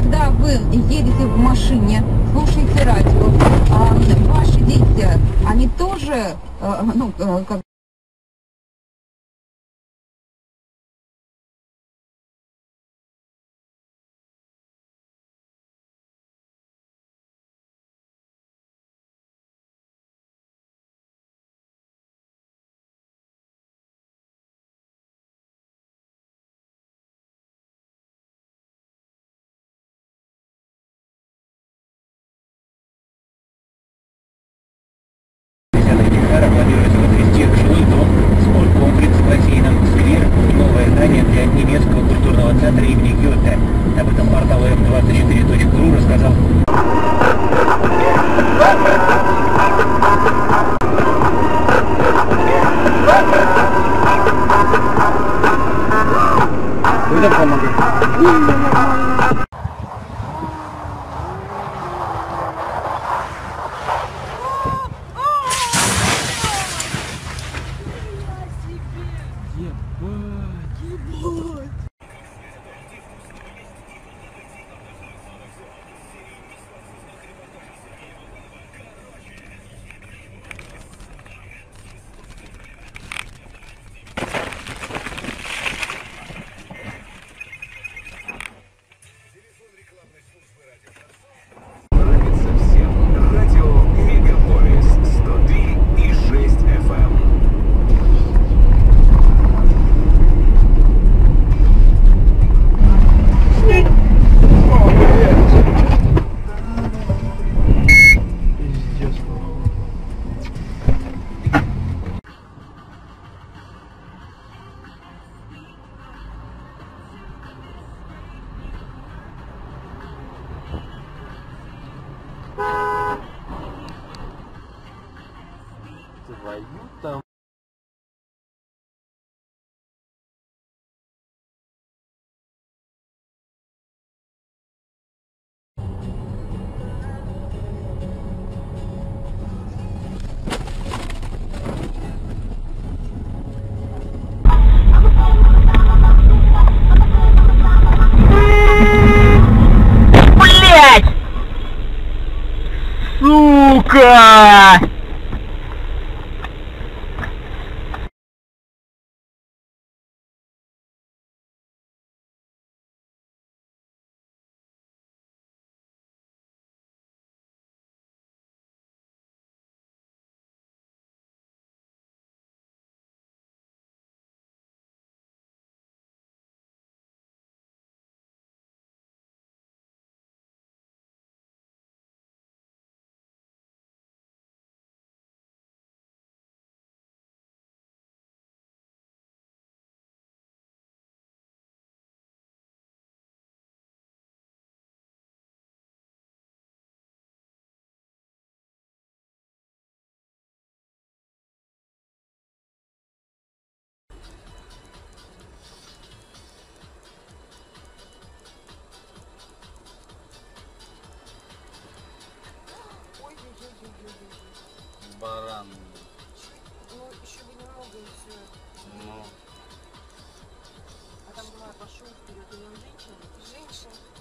когда вы едете в машине, слушаете радио, ваши дети, они тоже, ну, как Планируется возвести жилой дом, спорткомплекс с бассейном, сквер и новое здание для немецкого культурного центра имени Гёте. Об этом портал f24.ru рассказал. Куда помогать? Твою там. Блять! Сука! Баран. Ну, еще бы немного и все. Ну. А там была пошел вперед, и он женщина? Женщина.